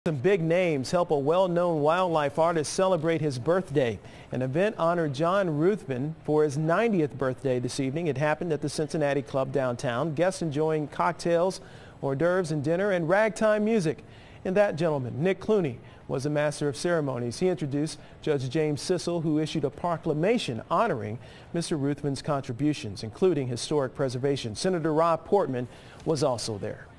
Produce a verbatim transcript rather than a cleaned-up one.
Some big names help a well-known wildlife artist celebrate his birthday. An event honored John Ruthven for his ninetieth birthday this evening. It happened at the Cincinnati Club downtown. Guests enjoying cocktails, hors d'oeuvres and dinner, and ragtime music. And that gentleman, Nick Clooney, was the Master of Ceremonies. He introduced Judge James Cissell, who issued a proclamation honoring Mister Ruthven's contributions, including historic preservation. Senator Rob Portman was also there.